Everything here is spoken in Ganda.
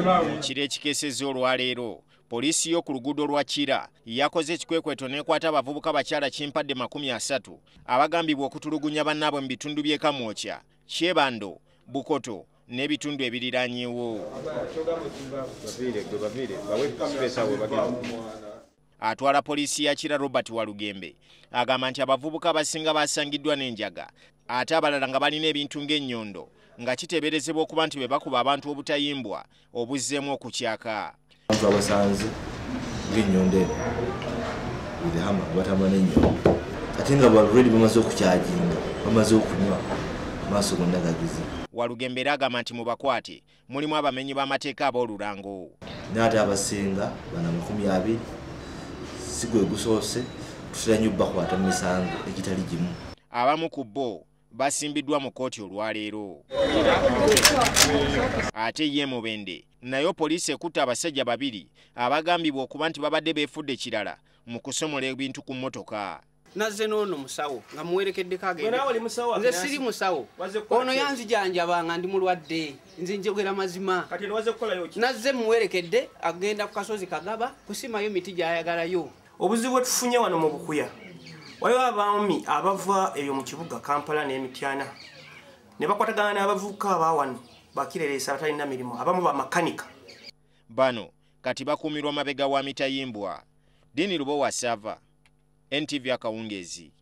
Kire ekikeesezza olwaleero poliisi y'oku luguudo lwa Kira yakoze ekikwekweto n'ekwata abavubuka bakyala kimpadde 30 abagambibwa okutulugunya bannaabwe mu bitundu by'e Kamwokya, Kyebando, Bukoto n'ebitundu ebiriraanyeewo. Atwala poliisi ya Kira Robert Walugembe agamba nti abavubuka abasinga basangiddwa n'enjaga ate abalala nga balina ebintu ng'ennyondo nga kiteeberezebwa okuba nti be bakuba abantu obutayimbwa obuzzeemu okukyaka. Abasanze ng'ennyondo bidehama batamba n'ennyondo ate nga balready bamaze okukyaginga bamaze okunywa maaso gonna gagizi. Walugembe era agamba nti mu bakwate mulimu abamenyi b'amateeka ab'olulango n'ate abasinga bana 20 si gwe gusoose tutera nnyo bakwata mu misango egitali gimu. Abamu ku bo basimbiddwa mu kkooti olwaleero. Ate ye Mubende nayo poliisi ekutte abasajja 2 abagambibwa okuba nti babadde beefudde kirala mu kusomola ebintu ku mmotoka. Nazze n'ono musawo nga muwerekeddeko agende. Nze siri musawo. Ono yanzijanjaba nga ndi mulwadde. Nze njogera mazima. Kati nwaze kukolayo ki? Nazze muwerekedde agenda ku kasozi Kagaba kusimayo miti gy'ayagalayo. Obuzibu tufunye wano mu Bukuya. Waliwo abaami abava eyo mu kibuga Kampala n'Emityana. Ne bakwatagana n'abavubuka abawano bakireresa abatalina mirimu abamu ba makanika. Bano kati bakuumirwa mabega wa mitayimbwa. Dini Lubo wa Sava. NTV Akawungezi.